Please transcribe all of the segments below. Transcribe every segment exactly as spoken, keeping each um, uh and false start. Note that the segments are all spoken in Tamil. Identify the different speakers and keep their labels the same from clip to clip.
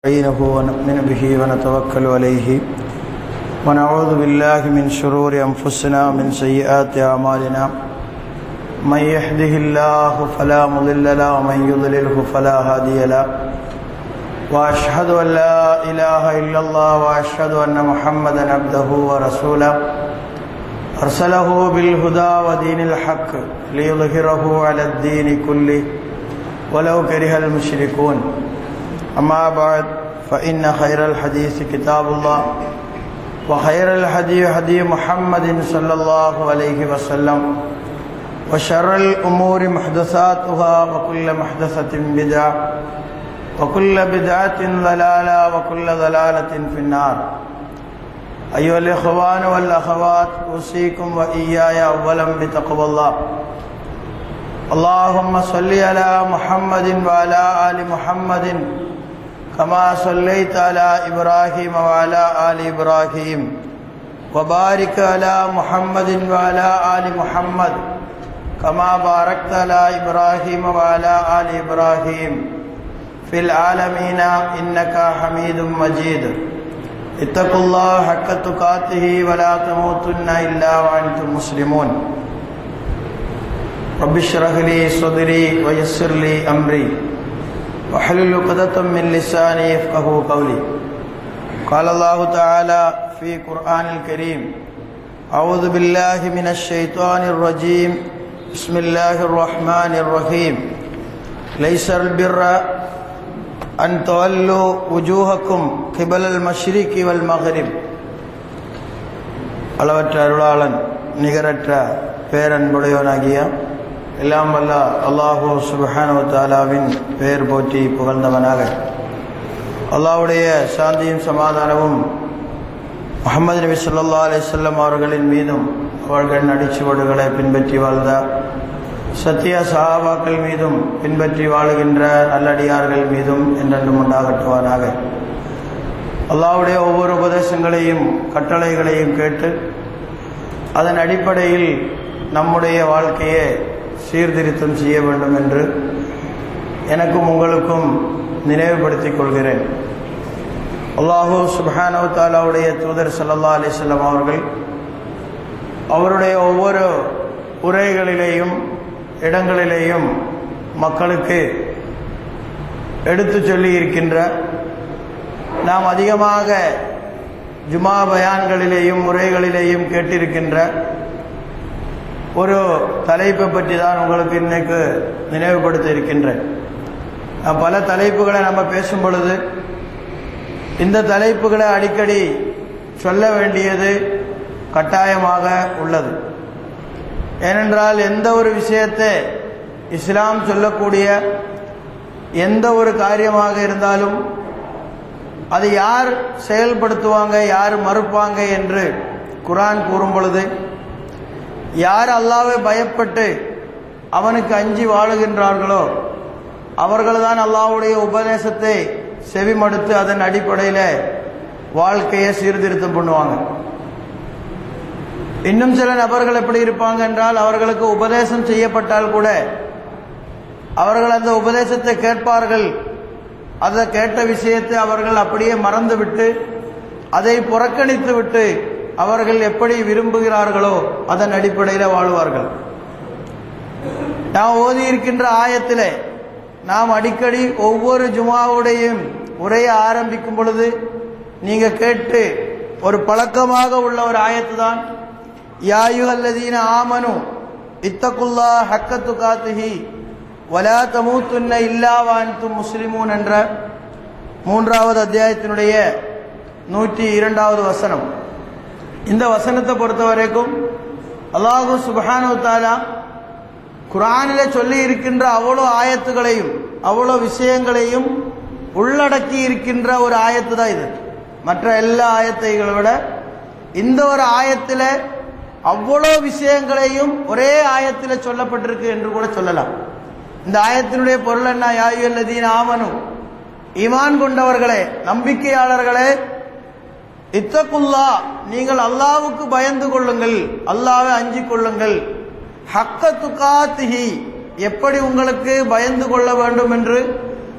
Speaker 1: نستعينه ونؤمن به ونتوكل عليه ونعوذ بالله من شرور أنفسنا ومن سيئات أعمالنا من يهده الله فلا مضل له ومن يضلله فلا هادي له وأشهد أن لا إله إلا الله وأشهد أن محمدا عبده ورسوله أرسله بالهدى ودين الحق ليظهره على الدين كله ولو كره المشركون. أما بعد فإن خير الحديث كتاب الله وخير الهدي هدي محمد صلى الله عليه وسلم وشر الأمور محدثاتها وكل محدثة بدعة وكل بدعة ضلالة وكل ضلالة في النار. أيها الإخوان والأخوات أوصيكم وإياي أولا بتقوى الله. اللهم صل على محمد وعلى آل محمد كما صليت على إبراهيم وعلى آل إبراهيم وبارك على محمد وعلى آل محمد كما باركت على إبراهيم وعلى آل إبراهيم في العالمين إنك حميد مجيد. اتقوا الله حق تقاته ولا تموتن إلا وأنتم مسلمون. رب اشرح لي صدري ويسر لي أمري واحلل عقدة من لساني يفقهوا قولي. قال الله تعالى في قرآن الكريم: أعوذ بالله من الشيطان الرجيم بسم الله الرحمن الرحيم. ليس البر أن تولوا وجوهكم قبل المشرق والمغرب. அளவற்ற அருளாளன் நிகரற்ற பேரன்புடையவனாகிய எல்லாம் வல்ல அல்லாஹு சுப்ஹானஹு வ தஆலாவின் பெயர் போற்றி புகழ்ந்தவனாக அல்லாஹ்வுடைய சாந்தியும் சமாதானமும் முஹம்மது நபி ஸல்லல்லாஹு அலைஹி வஸல்லம் அவர்களின் மீதும் அவர்கள் நடிச்சுவடுகளை பின்பற்றி வாழ்ந்த சத்திய சஹாபாக்கள் மீதும் பின்பற்றி வாழுகின்ற நல்லடியார்கள் மீதும் என்றென்றும் உண்டாகட்டுவானாக. அல்லாஹ்வுடைய ஒவ்வொரு உபதேசங்களையும் கட்டளைகளையும் கேட்டு அதன் அடிப்படையில் நம்முடைய வாழ்க்கையை சீர்திருத்தம் செய்ய வேண்டும் என்று எனக்கும் உங்களுக்கும் நினைவுபடுத்திக் கொள்கிறேன். அல்லாஹு சுப்ஹானஹு வ தஆலாவுடைய தூதர் ஸல்லல்லாஹு அலைஹி வஸல்லம் அவர்கள் அவருடைய ஒவ்வொரு உரைகளிலேயும் இடங்களிலேயும் மக்களுக்கு எடுத்து சொல்லி இருக்கின்ற, நாம் அதிகமாக ஜுமா பயான்களிலேயும் உரைகளிலேயும் கேட்டிருக்கின்ற ஒரு தலைப்பை பற்றி தான் உங்களுக்கு இன்னைக்கு நினைவுபடுத்த இருக்கின்றேன். பல தலைப்புகளை நம்ம பேசும் பொழுது இந்த தலைப்புகளை அடிக்கடி சொல்ல வேண்டியது கட்டாயமாக உள்ளது. ஏனென்றால் எந்த ஒரு விஷயத்தை இஸ்லாம் சொல்லக்கூடிய எந்த ஒரு காரியமாக இருந்தாலும் அது யார் செயல்படுத்துவாங்க, யார் மறுப்பாங்க என்று குர்ஆன் கூறும் பொழுது, யார் அல்லாஹ்வை பயப்பட்டு அவனுக்கு அஞ்சி வாழுகின்றார்களோ அவர்கள்தான் அல்லாஹ்வுடைய உபதேசத்தை செவிமடுத்து அதன் அடிப்படையில் வாழ்க்கையை சீர்திருத்தம் பண்ணுவாங்க. இன்னும் சில நபர்கள் எப்படி இருப்பாங்க என்றால், அவர்களுக்கு உபதேசம் செய்யப்பட்டால் கூட அவர்கள் அந்த உபதேசத்தை கேட்பார்கள், அதை கேட்ட விஷயத்தை அவர்கள் அப்படியே மறந்துவிட்டு அதை புறக்கணித்து விட்டு அவர்கள் எப்படி விரும்புகிறார்களோ அதன் அடிப்படையில் வாழ்வார்கள். நாம் ஓதி இருக்கின்ற ஆயத்திலே நாம் அடிக்கடி ஒவ்வொரு ஜுமாவுடையும் உரையை ஆரம்பிக்கும் பொழுது நீங்க கேட்டு ஒரு பழக்கமாக உள்ள ஒரு ஆயத்து தான் யா அய்யுஹல்லதீன ஆமனு இத்தகுல்லாஹ ஹக்க துகாத்திஹி வலா தமூத்துன்ன இல்லா வ அன்தும் முஸ்லிமூன் என்ற மூன்றாவது அத்தியாயத்தினுடைய நூற்றி இரண்டாவது வசனம். இந்த வசனத்தை பொறுத்த வரைக்கும் அல்லாஹு சுப்ஹானஹு வ தஆலா குர்ஆனிலே சொல்லி இருக்கின்ற அவ்வளோ ஆயத்துகளையும் அவ்வளோ விஷயங்களையும் உள்ளடக்கி இருக்கின்ற ஒரு ஆயத்து தான் இது. மற்ற எல்லா ஆயத்தைகளை விட இந்த ஒரு ஆயத்தில் அவ்வளோ விஷயங்களையும் ஒரே ஆயத்தில் சொல்லப்பட்டிருக்கு என்று கூட சொல்லலாம். இந்த ஆயத்தினுடைய பொருள் என்ன? யா அய்யுஹல்லதீன ஆமனு, ஈமான் கொண்டவர்களே, நம்பிக்கையாளர்களே, இத்தகுல்லா, நீங்கள் அல்லாஹ்வுக்கு பயந்து கொள்ளுங்கள், அல்லாஹ்வை அஞ்சிக் கொள்ளுங்கள். ஹக்க துகாத்திஹி, எப்படி உங்களுக்கு பயந்து கொள்ள வேண்டும் என்று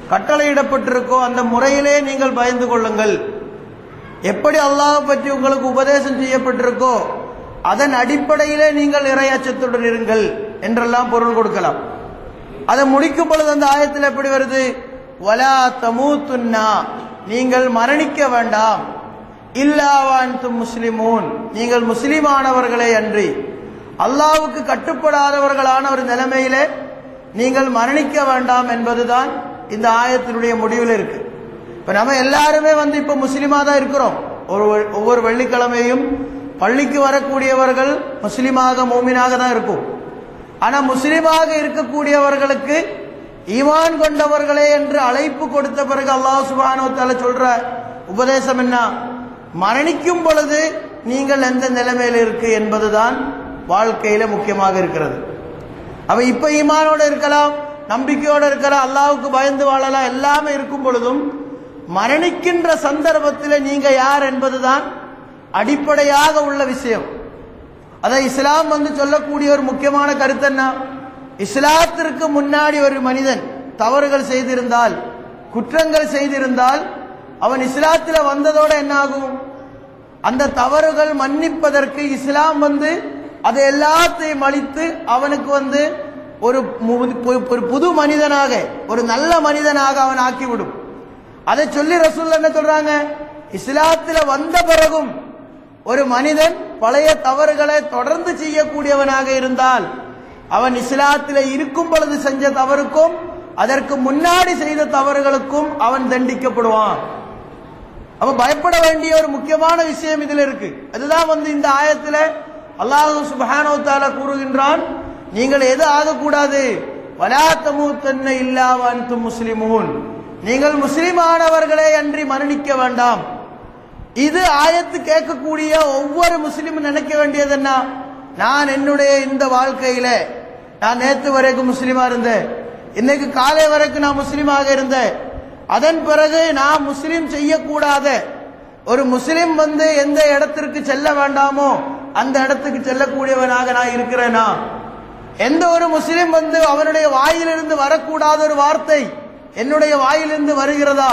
Speaker 1: கட்டளையிடப்பட்டிருக்கோ அந்த முறையிலே நீங்கள் பயந்து கொள்ளுங்கள். எப்படி அல்லாஹ் பற்றி உங்களுக்கு உபதேசம் செய்யப்பட்டிருக்கோ அதன் அடிப்படையிலே நீங்கள் இறையச்சத்துடன் இருங்கள் என்றெல்லாம் பொருள் கொடுக்கலாம். அதை முடிக்கும் பொழுது அந்த ஆயத்தில் எப்படி வருது? வலா தமூத்துன்னா, நீங்கள் மரணிக்க வேண்டாம், இல்லா வஅன்தும் முஸ்லிமூன், நீங்கள் முஸ்லிமானவர்களே அன்றி அல்லாஹ்வுக்கு கட்டுப்படாதவர்களான ஒரு நிலைமையிலே நீங்கள் மரணிக்க வேண்டாம் என்பதுதான் இந்த ஆயத்தினுடைய முடிவில் இருக்கு. இப்ப நம்ம எல்லாருமே வந்து இப்ப முஸ்லிமா தான் இருக்கிறோம். ஒரு ஒவ்வொரு வெள்ளிக்கிழமையும் பள்ளிக்கு வரக்கூடியவர்கள் முஸ்லிமாக மூமினாக தான் இருக்கும். ஆனா முஸ்லிமாக இருக்கக்கூடியவர்களுக்கு ஈமான் கொண்டவர்களே என்று அழைப்பு கொடுத்த பிறகு அல்லாஹ் சுப்ஹானஹு வ தஆலா சொல்ற உபதேசம் என்ன? மரணிக்கும் பொழுது நீங்கள் எந்த நிலைமையில் இருக்கு என்பதுதான் வாழ்க்கையில முக்கியமாக இருக்கிறது. அவ இப்ப ஈமானோட இருக்கலாம், நம்பிக்கையோடு இருக்கலாம், அல்லாஹ்வுக்கு பயந்து வாழலாம், எல்லாமே இருக்கும் பொழுதும் மரணிக்கின்ற சந்தர்ப்பத்தில் நீங்க யார் என்பதுதான் அடிப்படையாக உள்ள விஷயம். அதை இஸ்லாம் வந்து சொல்லக்கூடிய ஒரு முக்கியமான கருத்து என்ன? இஸ்லாத்திற்கு முன்னாடி ஒரு மனிதன் தவறுகள் செய்திருந்தால், குற்றங்கள் செய்திருந்தால், அவன் இஸ்லாத்தில் வந்ததோட என்ன ஆகும்? அந்த தவறுகள் மன்னிப்பதற்கு இஸ்லாம் வந்து அதை எல்லாத்தையும் அழித்து அவனுக்கு வந்து ஒரு புது மனிதனாக, ஒரு நல்ல மனிதனாக அவன் ஆக்கிவிடும். அதை சொல்லி ரசூல் என்ன சொல்றாங்க? இஸ்லாத்தில் வந்த பிறகும் ஒரு மனிதன் பழைய தவறுகளை தொடர்ந்து செய்யக்கூடியவனாக இருந்தால் அவன் இஸ்லாத்தில் இருக்கும் பொழுது செஞ்ச தவறுக்கும் அதற்கு முன்னாடி செய்த தவறுகளுக்கும் அவன் தண்டிக்கப்படுவான். அவன் பயப்பட வேண்டிய ஒரு முக்கியமான விஷயம் இதுல இருக்கு. அதுதான் வந்து இந்த ஆயத்துல அல்லாஹ் சுப்ஹானஹு வ தஆலா கூறுகின்றான், நீங்கள் எது ஆகக்கூடாது? வலா தமூத்தன்ன இல்லா வஅன்தும் முஸ்லிமூன், நீங்கள் முஸ்லிமானவர்களே அன்றி மரணிக்க வேண்டாம். இது ஆயத்து கேட்கக்கூடிய ஒவ்வொரு முஸ்லிமும் நினைக்க வேண்டியது என்ன? நான் என்னுடைய இந்த வாழ்க்கையில நான் நேற்று வரைக்கும் முஸ்லிமா இருந்தேன், இன்னைக்கு காலை வரைக்கும் நான் முஸ்லிமாக இருந்தேன், அதன் பிறகு நான் முஸ்லிம் செய்யக்கூடாத ஒரு முஸ்லிம் வந்து எந்த இடத்திற்கு செல்ல வேண்டாமோ அந்த இடத்துக்கு செல்லக்கூடியவனாக நான் இருக்கிறேனா? எந்த ஒரு முஸ்லிம் வந்து அவனுடைய வாயிலிருந்து வரக்கூடாத ஒரு வார்த்தை என்னுடைய வாயிலிருந்து வருகிறதா?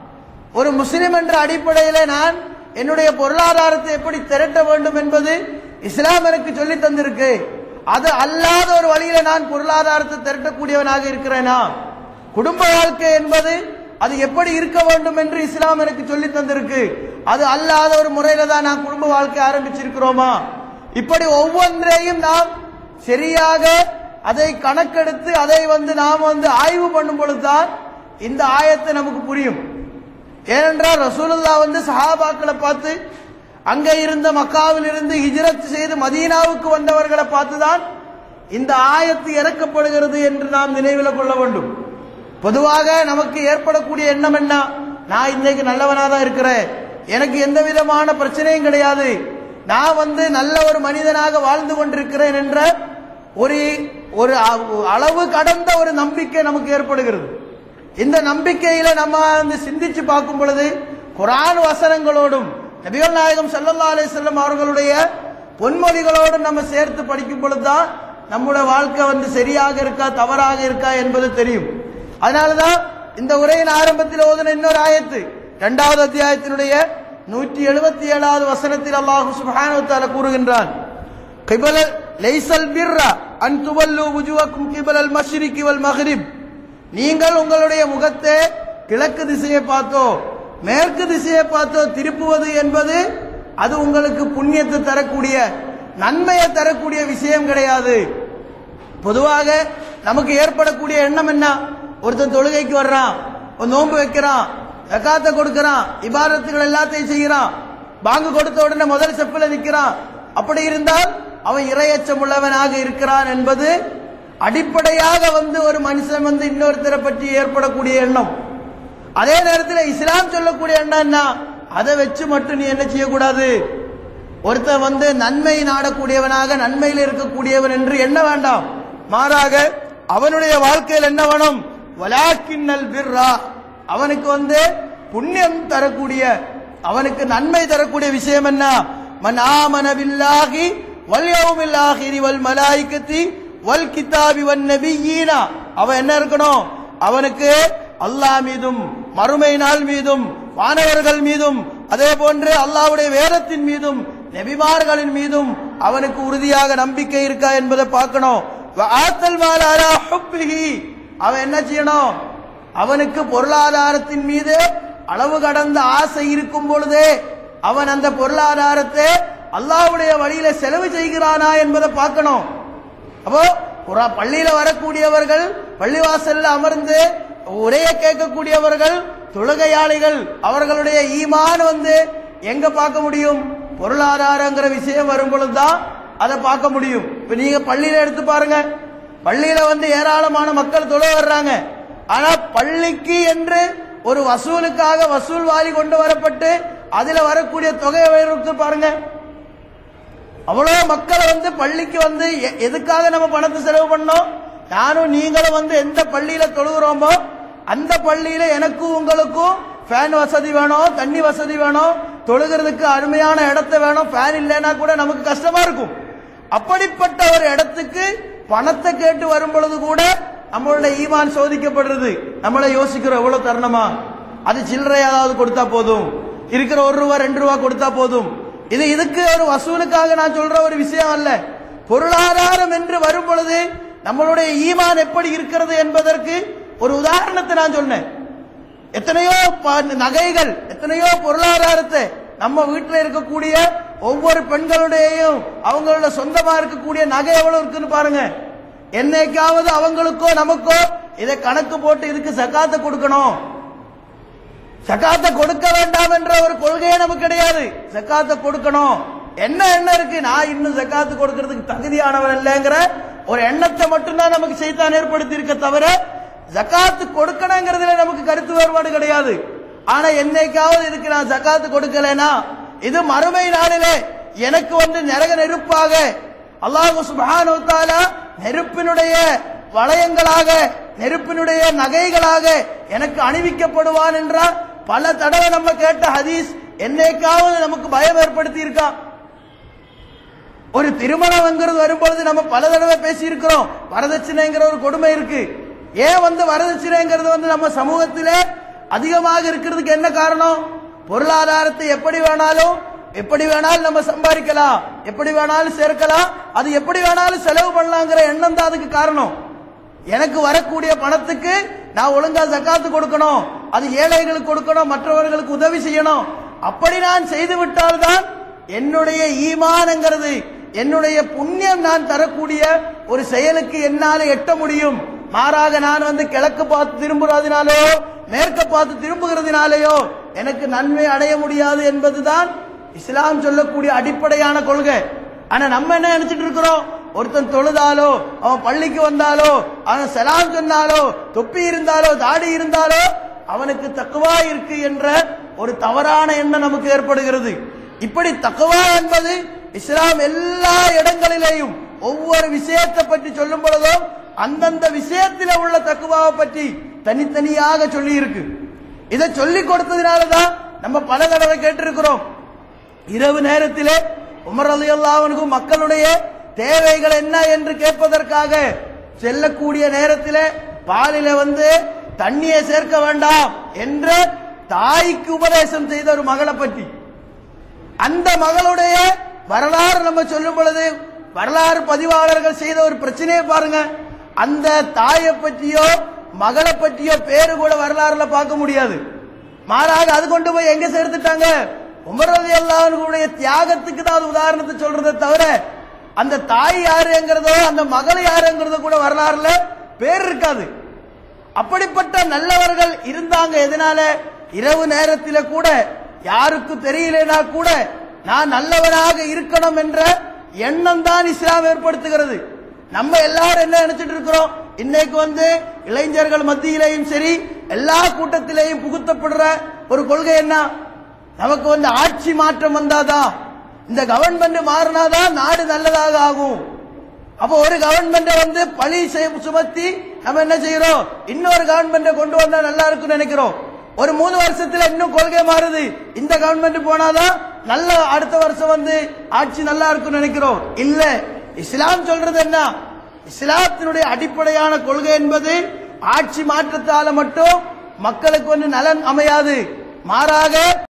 Speaker 1: ஒரு முஸ்லிம் என்ற அடிப்படையில நான் என்னுடைய பொருளாதாரத்தை எப்படி திரட்ட வேண்டும் என்பது இஸ்லாம் எனக்கு சொல்லி தந்திருக்கு. அது அல்லாத ஒரு வழியில நான் பொருளாதாரத்தை திரட்டக்கூடியவனாக இருக்கிறேனா? குடும்ப வாழ்க்கை என்பது அது எப்படி இருக்க வேண்டும் என்று இஸ்லாம் எனக்கு சொல்லி தந்திருக்கு. அது அல்லாத ஒரு முறையில தான் நான் குடும்ப வாழ்க்கை ஆரம்பிச்சிருக்கிறோமா? இப்படி ஒவ்வொன்றையும் நாம் சரியாக அதை கணக்கெடுத்து அதை வந்து நாம் வந்து ஆய்வு பண்ணும் பொழுதுதான் இந்த ஆயத்தை நமக்கு புரியும். ஏனென்றால் ரசூலுல்லாஹ் வந்து சஹாபாக்களை பார்த்து, அங்க இருந்த மக்காவில் இருந்து ஹிஜ்ரத் செய்து மதீனாவுக்கு வந்தவர்களை பார்த்துதான் இந்த ஆயத்து இறக்கப்படுகிறது என்று நாம் நினைவில் கொள்ள வேண்டும். பொதுவாக நமக்கு ஏற்படக்கூடிய எண்ணம் என்ன? நான் இன்னைக்கு நல்லவனா தான் இருக்கிறேன், எனக்கு எந்த விதமான பிரச்சனையும் கிடையாது, நான் வந்து நல்ல ஒரு மனிதனாக வாழ்ந்து கொண்டிருக்கிறேன் என்ற ஒரு ஒரு அளவு கடந்த ஒரு நம்பிக்கை நமக்கு ஏற்படுகிறது. இந்த நம்பிக்கையில நம்ம வந்து சிந்திச்சு பார்க்கும் பொழுது குர்ஆன் வசனங்களோடும் நபிகள் நாயகம் ஸல்லல்லாஹு அலைஹி வஸல்லம் அவர்களுடைய பொன்மொழிகளோடும் நம்ம சேர்த்து படிக்கும் பொழுதுதான் நம்முடைய வாழ்க்கை வந்து சரியாக இருக்கா தவறாக இருக்கா என்பது தெரியும். அதனாலதான் இந்த உரையின் ஆரம்பத்தில் ஓதுன இன்னொரு ஆயத்து இரண்டாவது அத்தியாயத்தினுடைய நூற்றி எழுபத்தி ஏழாவது வசனத்தில் அல்லாஹ் சுப்ஹானஹு வ தஆலா கூறுகின்றான், கிபல லைஸல் பிர்ர அன் துவல்லு வுஜூஹக்கும் கிபலல் மஷ்ரிகி வல் மக்ரிப், நீங்கள் உங்களுடைய முகத்தை கிழக்கு திசையை பார்த்தோ மேற்கு திசையை பார்த்தோ திருப்புவது என்பது அது உங்களுக்கு புண்ணியத்தை தரக்கூடிய நன்மையை தரக்கூடிய விஷயம் கிடையாது. பொதுவாக நமக்கு ஏற்படக்கூடிய எண்ணம் என்ன? ஒருத்தன் தொழுகைக்கு வர்றான், ஒரு நோன்பு வைக்கிறான், ஜகாத்தை கொடுக்கிறான், இபாதத்துகள் எல்லாத்தையும் செய்கிறான், பாங்கு கொடுத்த உடனே முதல் செப்பில் நிற்கிறான், அப்படி இருந்தால் அவன் இறையச்சம் உள்ளவனாக இருக்கிறான் என்பது அடிப்படையாக வந்து ஒரு மனுஷன் வந்து இன்னொருத்தரை பற்றி ஏற்படக்கூடிய எண்ணம். அதே நேரத்தில் இஸ்லாம் சொல்லக்கூடிய எண்ணம் என்ன? அதை வச்சு மட்டும் நீ என்ன செய்யக்கூடாது? ஒருத்தன் வந்து நன்மை நாடக்கூடியவனாக நன்மையில் இருக்கக்கூடியவன் என்று எண்ண வேண்டாம். மாறாக அவனுடைய வாழ்க்கையில் என்ன வேணும்? வலாக்கின்னல் பிர்ரா, அவனுக்கு வந்து புண்ணியம் தரக்கூடிய அவனுக்கு நன்மை தரக்கூடிய விஷயம் என்ன? மன் ஆமன பில்லாஹி வல் யௌமில் ஆகிரி வல் மலாயிகத்தி வல் கிதாபி வன் நபியீனா, அவன் என்ன இருக்கணும்? அவனுக்கு அல்லாஹ் மீதும் மறுமை நாள் மீதும் வானவர்கள் மீதும் அதே போன்று அல்லாஹ்வுடைய வேதத்தின் மீதும் நபிமார்களின் மீதும் அவனுக்கு உறுதியாக நம்பிக்கை இருக்கா என்பதை பார்க்கணும். அவன் என்ன செய்யணும்? அவனுக்கு பொருளாதாரத்தின் மீது அளவு கடந்த ஆசை இருக்கும் பொழுதே அவன் அந்த பொருளாதாரத்தை அல்லாஹ்வுடைய வழியில செலவு செய்கிறானா என்பதை பார்க்கணும். அப்போ பள்ளியில வரக்கூடியவர்கள், பள்ளிவாசல்ல அமர்ந்து உரைய கேட்கக்கூடியவர்கள், தொழுகையாளிகள், அவர்களுடைய ஈமான் வந்து எங்க பார்க்க முடியும்? பொருளாதாரங்கிற விஷயம் வரும் பொழுதுதான் அதை பார்க்க முடியும். இப்ப நீங்க பள்ளியில எடுத்து பாருங்க, பள்ளியில வந்து ஏராளமான மக்கள் தொழ வர்றாங்க. ஆனா பள்ளிக்கு என்று ஒரு வசூலுக்காக வசூல் வாரி கொண்டு வரப்பட்டு அதுல வரக்கூடிய தொகையை எடுத்து பாருங்க. அவ்வளவு மக்களை வந்து பள்ளிக்கு வந்து எதுக்காக நம்ம பணத்தை செலவு பண்ணோம்? நானும் நீங்களும் வந்து எந்த பள்ளியில தொழுகிறோமோ அந்த பள்ளியில எனக்கும் உங்களுக்கும் ஃபேன் வசதி வேணும், தண்ணி வசதி வேணும், தொழுகிறதுக்கு அருமையான இடத்த வேணும். ஃபேன் இல்லைன்னா கூட நமக்கு கஷ்டமா இருக்கும். அப்படிப்பட்ட ஒரு இடத்துக்கு பணத்தை கேட்டு வரும் பொழுது கூட நம்மளுடைய ஈமான் சோதிக்கப்படுறது. நம்மள யோசிக்கிறோம், எவ்வளவு தரணுமா? அது சில்லறை ஏதாவது கொடுத்தா போதும், இருக்கிற ஒரு ரூபா ரெண்டு ரூபா கொடுத்தா போதும். இது இதுக்கு ஒரு வசூலுக்காக நான் சொல்ற ஒரு விஷயம் அல்ல. பொருளாதாரம் என்று வரும் பொழுது நம்மளுடைய ஈமான் எப்படி இருக்கிறது என்பதற்கு ஒரு உதாரணத்தை நான் சொன்னேன். எத்தனையோ நகைகள், எத்தனையோ பொருளாதாரத்தை நம்ம வீட்டில் இருக்கக்கூடிய ஒவ்வொரு பெண்களுடையும் அவங்களோட சொந்தமா இருக்கக்கூடிய நகை எவ்வளவு இருக்குன்னு பாருங்க. என்னைக்காவது அவங்களுக்கோ நமக்கோ இதை கணக்கு போட்டு இதுக்கு சக்காத்தை கொடுக்கணும், சக்காத்தை கொடுக்க வேண்டாம் என்ற ஒரு கொள்கையே நமக்கு கிடையாது. சக்காத்தை கொடுக்கணும், என்ன என்ன இருக்கு, நான் இன்னும் சக்காத்து கொடுக்கறதுக்கு தகுதியானவன் இல்லைங்கிற ஒரு எண்ணத்தை மட்டும்தான் நமக்கு சைத்தான் ஏற்படுத்தி இருக்க தவிர ஜக்காத்து கொடுக்கணுங்கிறதுல நமக்கு கருத்து வேறுபாடு கிடையாது. ஆனா என்னைக்காவது இதுக்கு நான் ஜக்காத்து கொடுக்கலனா இது மறுமை நாளிலே எனக்கு வந்து நரக நெருப்பாக அல்லாஹ் சுப்ஹானஹு வ தஆலா நெருப்பினுடைய வளையங்களாக, நெருப்பினுடைய நகைகளாக எனக்கு அணிவிக்கப்படுவான் என்றால் பல தடவை நம்ம கேட்ட ஹதீஸ் என்னைக்காவது நமக்கு பயம் ஏற்படுத்தி இருக்கா? ஒரு திருமணம்ங்கிறது வரும்பொழுது நம்ம பல தடவை பேசி இருக்கிறோம், வரதட்சணைங்கிற ஒரு கொடுமை இருக்கு. ஏன் வந்து வரதட்சணைங்கிறது வந்து நம்ம சமூகத்திலே அதிகமாக இருக்கிறதுக்கு என்ன காரணம்? பொருளாதாரத்தை எப்படி வேணாலும் எப்படி வேணாலும் நம்ம சம்பாதிக்கலாம், எப்படி வேணாலும் சேர்க்கலாம், அது எப்படி வேணாலும் செலவு பண்ணலாங்கிற எண்ணம் தான் அதுக்கு காரணம். எனக்கு வரக்கூடிய பணத்துக்கு நான் ஒழுங்கா ஜக்காத்து கொடுக்கணும், அது ஏழைகளுக்கு கொடுக்கணும், மற்றவர்களுக்கு உதவி செய்யணும். அப்படி நான் செய்து விட்டால்தான் என்னுடைய ஈமான்ங்கிறது, என்னுடைய புண்ணியம் நான் தரக்கூடிய ஒரு செயலுக்கு என்னால எட்ட முடியும். மாறாக நான் வந்து கிழக்கு பார்த்து திரும்புறதுனாலோ மேற்க பார்த்து திரும்புகிறதுனாலேயோ எனக்கு நன்மை அடைய முடியாது என்பதுதான் இஸ்லாம் சொல்லக்கூடிய அடிப்படையான கொள்கை. ஆனா நம்ம என்ன நினைச்சிட்டு இருக்கிறோம்? ஒருத்தன் தொழுதாலோ, அவன் பள்ளிக்கு வந்தாலோ, அவன் சலாம் சொன்னாலோ, தொப்பி இருந்தாலோ, தாடி இருந்தாலோ அவனுக்கு தக்குவா இருக்கு என்ற ஒரு தவறான எண்ணம் நமக்கு ஏற்படுகிறது. இப்படி தக்குவா என்பது இஸ்லாம் எல்லா இடங்களிலேயும் ஒவ்வொரு விஷயத்தை பற்றி சொல்லும் பொழுதும் அந்தந்த விஷயத்தில் உள்ள தக்குவாவை பற்றி தனித்தனியாக சொல்லி இருக்கு. இதை சொல்லிக் கொடுத்ததுனாலதான் நம்ம பல தடவை கேட்டிருக்கிறோம். இரவு நேரத்திலே உமர் ரலியல்லாஹு அன்ஹு மக்களுடைய தேவைகள் என்ன என்று கேட்பதற்காக செல்லக்கூடிய நேரத்திலே பாலில வந்து தண்ணியை சேர்க்க வேண்டாம் என்று தாய்க்கு உபதேசம் செய்த ஒரு மகளை பற்றி, அந்த மகளுடைய வரலாறு நம்ம சொல்லும் பொழுது வரலாறு பதிவாளர்கள் செய்த ஒரு பிரச்சனையை பாருங்க. அந்த தாயை பற்றியோ மகளை பற்றியோ பேரு கூட வரலாறுல பார்க்க முடியாது. மாறாக அது கொண்டு போய் எங்க சேர்த்துட்டாங்க? உமர் ரலியல்லாஹு அன்ஹுடைய தியாகத்துக்கு தான் உதாரணத்தை சொல்றதை தவிர அந்த தாய் யாருங்கிறதோ அந்த மகள் யாருங்கிறதோ கூட வரலாறுல பேர் இருக்காது. அப்படிப்பட்ட நல்லவர்கள் இருந்தாங்க. எதனால? இரவு நேரத்தில் கூட யாருக்கு தெரியலனா கூட நான் நல்லவனாக இருக்கணும் என்ற எண்ணம் தான் இஸ்லாம் ஏற்படுத்துகிறது. நம்ம எல்லாரும் என்ன நினைச்சிட்டு இருக்கிறோம்? இன்னைக்கு வந்து இளைஞர்கள் மத்தியிலேயும் சரி எல்லா கூட்டத்திலேயும் புகுத்தப்படுற ஒரு கொள்கை என்ன? நமக்கு வந்து ஆட்சி மாற்றம் வந்தாதான், இந்த கவர்மெண்ட் மாறினாதான் நாடு நல்லதாக ஆகும். அப்போ ஒரு கவர்மெண்ட் வந்து பழி சுமத்தி நம்ம என்ன செய்யறோம்? இன்னொரு கவர்மெண்ட் கொண்டு வந்தா நல்லா இருக்குன்னு நினைக்கிறோம். ஒரு மூணு வருஷத்துல இன்னும் கொள்கை மாறுது, இந்த கவர்மெண்ட் போனாதான் நல்ல அடுத்த வருஷம் வந்து ஆட்சி நல்லா இருக்குன்னு நினைக்கிறோம். இல்ல, இஸ்லாம் சொல்றது என்ன? இஸ்லாத்தினுடைய அடிப்படையான கொள்கை என்பது ஆட்சி மாற்றத்தால மட்டும் மக்களுக்கு ஒன்று நலன் அமையாது, மாறாக